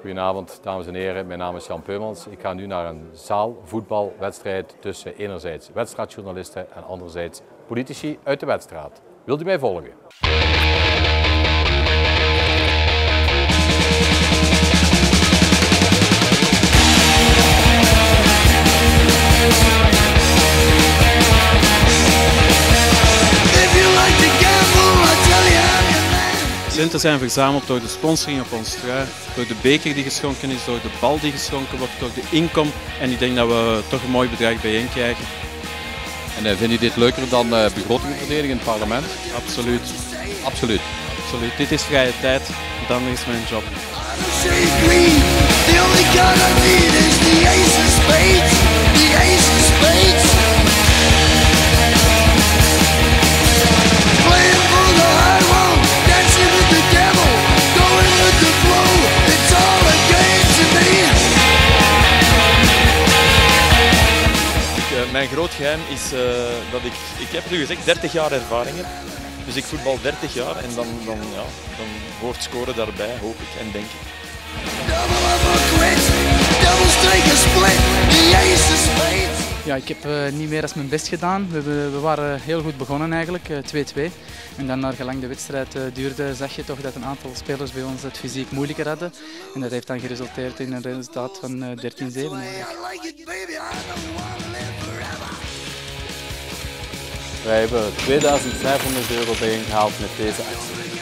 Goedenavond dames en heren, mijn naam is Jan Peumans. Ik ga nu naar een zaalvoetbalwedstrijd tussen enerzijds wedstrijdjournalisten en anderzijds politici uit de wedstrijd. Wilt u mij volgen? Centen zijn verzameld door de sponsoring op ons trui, door de beker die geschonken is, door de bal die geschonken wordt, door de inkom. En ik denk dat we toch een mooi bedrag bijeen krijgen. En vindt u dit leuker dan begrotingen verdedigen in het parlement? Absoluut. Absoluut. Absoluut. Dit is vrije tijd, dan is mijn job. Mijn groot geheim is dat ik heb nu gezegd 30 jaar ervaring heb. Dus ik voetbal 30 jaar en dan hoort scoren daarbij, hoop ik en denk ik. Ja, ik heb niet meer dan mijn best gedaan. We waren heel goed begonnen eigenlijk, 2-2. En dan naar gelang de wedstrijd duurde, zag je toch dat een aantal spelers bij ons het fysiek moeilijker hadden. En dat heeft dan geresulteerd in een resultaat van 13-7 eigenlijk. Wij hebben €2500 bijeengehaald met deze actie.